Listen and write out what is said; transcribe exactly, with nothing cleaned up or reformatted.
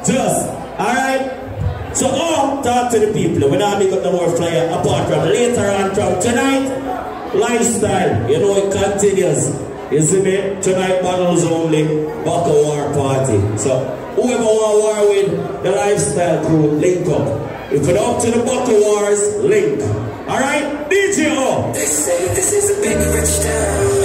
Just, alright? So, oh, talk to the people. We're not making no more flyer apart from later on from tonight. Lifestyle, you know, it continues. You see me? Tonight, bottles only, Bucka War party. So, whoever want war with the lifestyle crew, link up. If it's up to the Bucka Wars, link. Alright? D J O! They say this is a big rich town.